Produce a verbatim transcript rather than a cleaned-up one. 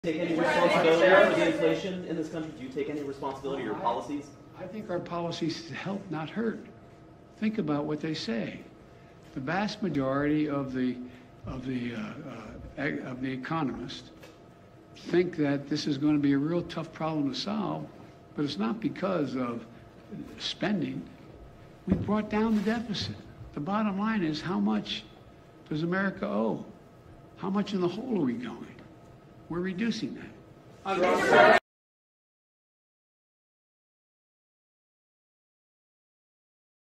Take any responsibility for the inflation in this country? Do you take any responsibility for your policies? I think our policies help, not hurt. Think about what they say. The vast majority of the of the uh, uh, of the economists think that this is going to be a real tough problem to solve, but it's not because of spending. We brought down the deficit. The bottom line is, how much does America owe? How much in the hole are we going? We're reducing that.